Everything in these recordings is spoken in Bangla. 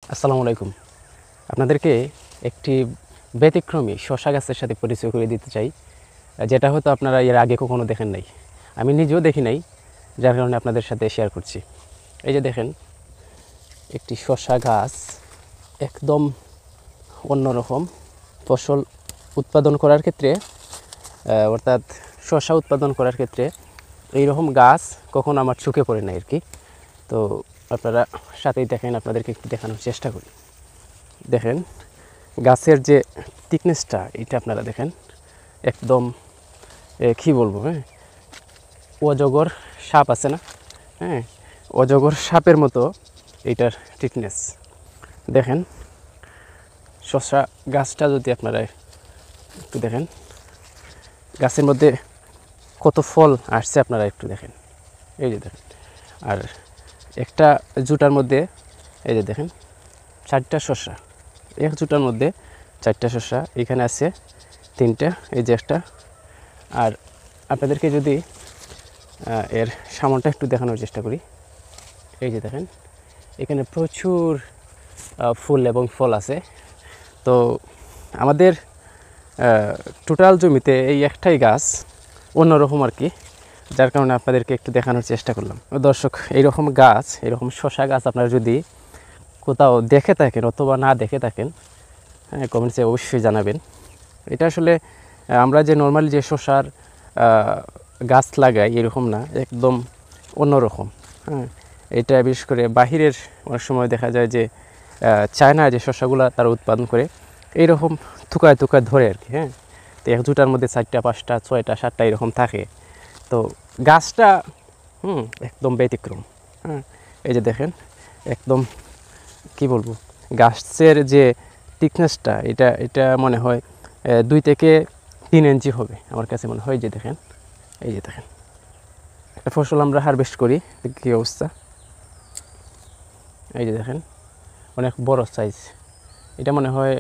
আসসালামু আলাইকুম। আপনাদেরকে একটি ব্যতিক্রমী শশা গাছের সাথে পরিচয় করে দিতে চাই, যেটা হয়তো আপনারা এর আগে কখনো দেখেন নাই। আমি নিজেও দেখি নাই, যার কারণে আপনাদের সাথে শেয়ার করছি। এই যে দেখেন, একটি শশা গাছ একদম অন্যরকম ফসল উৎপাদন করার ক্ষেত্রে, অর্থাৎ শশা উৎপাদন করার ক্ষেত্রে এইরকম গাছ কখনো আমার চোখে পড়ে নাই আর কি। তো আপনারা সাথেই দেখেন, আপনাদেরকে একটু দেখানোর চেষ্টা করি। দেখেন গাছের যে থিকনেসটা, এটা আপনারা দেখেন, একদম কী বলবো, অজগর সাপ আছে না, অজগর সাপের মতো এইটার থিকনেস। দেখেন শসা গাছটা যদি আপনারা একটু দেখেন, গাছের মধ্যে কত ফল আসছে আপনারা একটু দেখেন। এই যে দেখেন, আর একটা জুটার মধ্যে এই যে দেখেন 4টা শসা, এক জুটার মধ্যে 4টা শসা, এখানে আছে 3টা, এই যে একটা। আর আপনাদেরকে যদি এর সামনটা একটু দেখানোর চেষ্টা করি, এই যে দেখেন এখানে প্রচুর ফুল এবং ফল আছে। তো আমাদের টোটাল জমিতে এই একটাই গাছ অন্যরকম আর কি, যার কারণে আপনাদেরকে একটু দেখানোর চেষ্টা করলাম। দর্শক, এইরকম গাছ, এরকম শসা গাছ আপনারা যদি কোথাও দেখে থাকেন অথবা না দেখে থাকেন, কমেন্টসে অবশ্যই জানাবেন। এটা আসলে আমরা যে নর্মালি যে শসার গাছ লাগাই এরকম না, একদম অন্যরকম। এটা বিশেষ করে বাহিরের অনেক সময় দেখা যায় যে চায়না যে শসাগুলো তারা উৎপাদন করে এইরকম থুকায় থুকায় ধরে আর কি। তো এক জুটার মধ্যে 4টা 5টা 6টা 7টা এরকম থাকে। তো গাছটা একদম ব্যতিক্রম। এই যে দেখেন, একদম কি বলবো, গাছের যে থিকনেসটা, এটা মনে হয় 2 থেকে 3 ইঞ্চি হবে আমার কাছে মনে হয়। যে দেখেন, এই যে দেখেন একটা ফসল আমরা হারভেস্ট করি, কী অবস্থা। এই যে দেখেন অনেক বড় সাইজ, এটা মনে হয়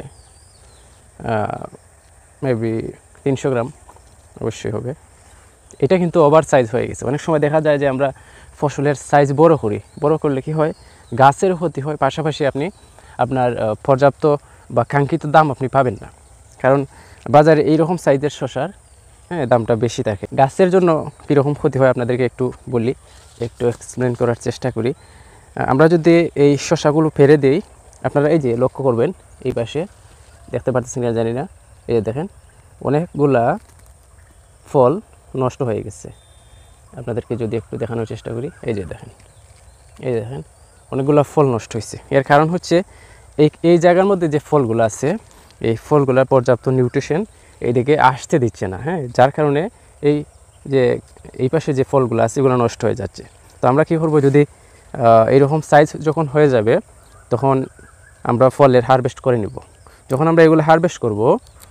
মেবি 300 গ্রাম অবশ্যই হবে। এটা কিন্তু ওভার সাইজ হয়ে গেছে। অনেক সময় দেখা যায় যে আমরা ফসলের সাইজ বড় করি, বড় করলে কি হয়, গাছের ক্ষতি হয়, পাশাপাশি আপনি আপনার পর্যাপ্ত বা কাঙ্ক্ষিত দাম আপনি পাবেন না, কারণ বাজারে এইরকম সাইজের শসার দামটা বেশি থাকে। গাছের জন্য কীরকম ক্ষতি হয় আপনাদেরকে একটু বলি, একটু এক্সপ্লেন করার চেষ্টা করি। আমরা যদি এই শসাগুলো ফেলে দিই, আপনারা এই যে লক্ষ্য করবেন, এই পাশে দেখতে পাচ্ছেন কিনা জানি না, এই যে দেখেন অনেকগুলা ফল নষ্ট হয়ে গেছে। আপনাদেরকে যদি একটু দেখানোর চেষ্টা করি, এই যে দেখেন, এই দেখেন অনেকগুলো ফল নষ্ট হয়েছে। এর কারণ হচ্ছে এই জায়গার মধ্যে যে ফলগুলো আছে, এই ফলগুলোর পর্যাপ্ত নিউট্রিশন এইদিকে আসতে দিচ্ছে না, যার কারণে এই পাশে যে ফলগুলো আছে এগুলো নষ্ট হয়ে যাচ্ছে। তো আমরা কী করবো, যদি এইরকম সাইজ যখন হয়ে যাবে তখন আমরা ফলের হারভেস্ট করে নিব। যখন আমরা এগুলো হারভেস্ট করব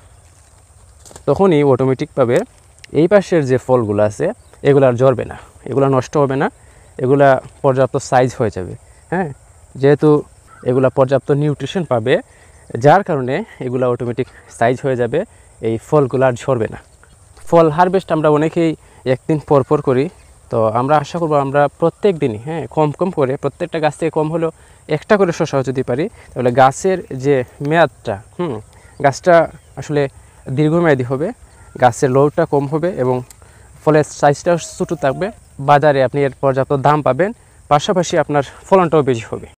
তখনই অটোমেটিকভাবে এই পাশের যে ফলগুলো আছে এগুলো আর ঝরবে না, এগুলো নষ্ট হবে না, এগুলা পর্যাপ্ত সাইজ হয়ে যাবে। যেহেতু এগুলা পর্যাপ্ত নিউট্রিশন পাবে, যার কারণে এগুলা অটোমেটিক সাইজ হয়ে যাবে, এই ফলগুলো আর ঝরবে না। ফল হারভেস্ট আমরা অনেকেই একদিন পর পর করি। তো আমরা আশা করবো আমরা প্রত্যেক দিনই কম কম করে, প্রত্যেকটা গাছ থেকে কম হলেও একটা করে শসাও যদি পারি, তাহলে গাছের যে মেয়াদটা, গাছটা আসলে দীর্ঘমেয়াদী হবে, গাছের লোডটা কম হবে এবং ফলের সাইজটাও ছোটো থাকবে। বাজারে আপনি এর পর্যাপ্ত দাম পাবেন, পাশাপাশি আপনার ফলনটাও বেশি হবে।